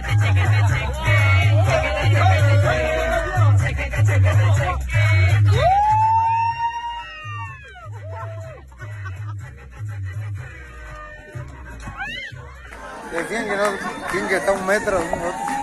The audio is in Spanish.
Decían que no, tienen que estar 1 metro de nosotros.